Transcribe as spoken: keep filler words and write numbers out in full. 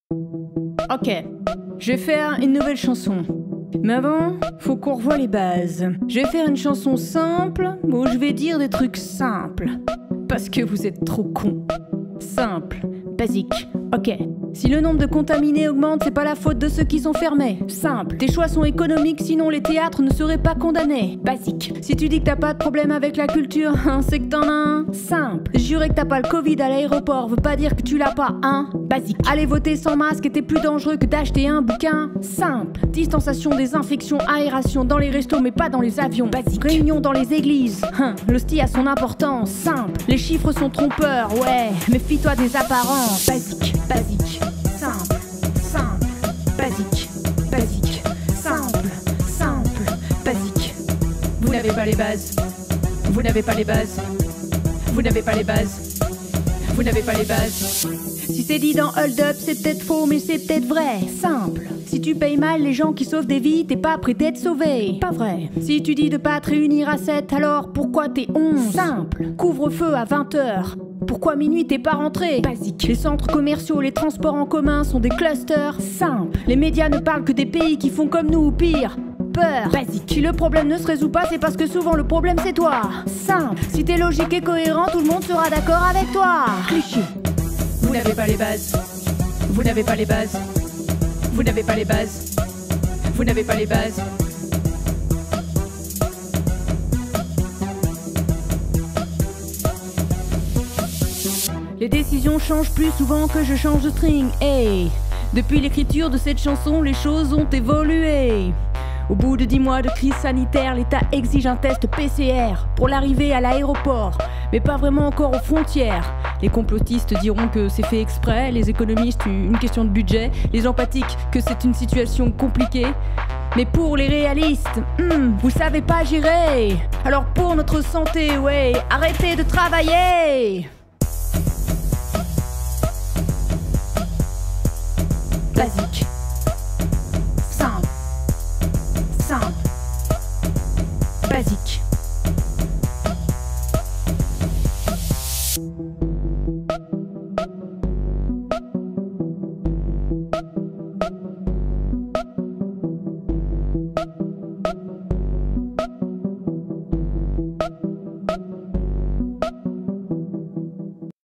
Ok, je vais faire une nouvelle chanson. Mais avant, faut qu'on revoie les bases. Je vais faire une chanson simple où je vais dire des trucs simples. Parce que vous êtes trop cons. Simple, basique, ok. Si le nombre de contaminés augmente, c'est pas la faute de ceux qui sont fermés. Simple, tes choix sont économiques, sinon les théâtres ne seraient pas condamnés. Basique, si tu dis que t'as pas de problème avec la culture, hein, c'est que t'en as un. Simple, jurer que t'as pas le Covid à l'aéroport veut pas dire que tu l'as pas, hein. Basique, aller voter sans masque était plus dangereux que d'acheter un bouquin. Simple, distanciation des infections, aération dans les restos mais pas dans les avions. Basique, réunion dans les églises, hein, l'hostie a son importance. Simple, les chiffres sont trompeurs, ouais, méfie-toi des apparences. Basique, basique. Simple, simple, basique, basique, simple, simple, basique. Vous n'avez pas les bases, vous n'avez pas les bases, vous n'avez pas les bases, vous n'avez pas les bases. Si c'est dit dans Hold Up, c'est peut-être faux, mais c'est peut-être vrai. Simple. Si tu payes mal les gens qui sauvent des vies, t'es pas prêt d'être sauvé. Pas vrai. Si tu dis de pas te réunir à sept, alors pourquoi t'es onze? Simple. Couvre-feu à vingt heures. Pourquoi minuit t'es pas rentré? Basique. Les centres commerciaux, les transports en commun sont des clusters. Simple. Les médias ne parlent que des pays qui font comme nous ou pire. Peur. Basique. Si le problème ne se résout pas, c'est parce que souvent le problème c'est toi. Simple. Si t'es logique et cohérent, tout le monde sera d'accord avec toi. Cliché. Vous n'avez pas les bases. Vous n'avez pas les bases. Vous n'avez pas les bases. Vous n'avez pas les bases. Les décisions changent plus souvent que je change de string. Hey, depuis l'écriture de cette chanson, les choses ont évolué. Au bout de dix mois de crise sanitaire, l'État exige un test P C R pour l'arrivée à l'aéroport, mais pas vraiment encore aux frontières. Les complotistes diront que c'est fait exprès, les économistes une question de budget, les empathiques que c'est une situation compliquée. Mais pour les réalistes, hmm, vous savez pas gérer. Alors pour notre santé, ouais, arrêtez de travailler. Basique. Simple. Simple. Basique.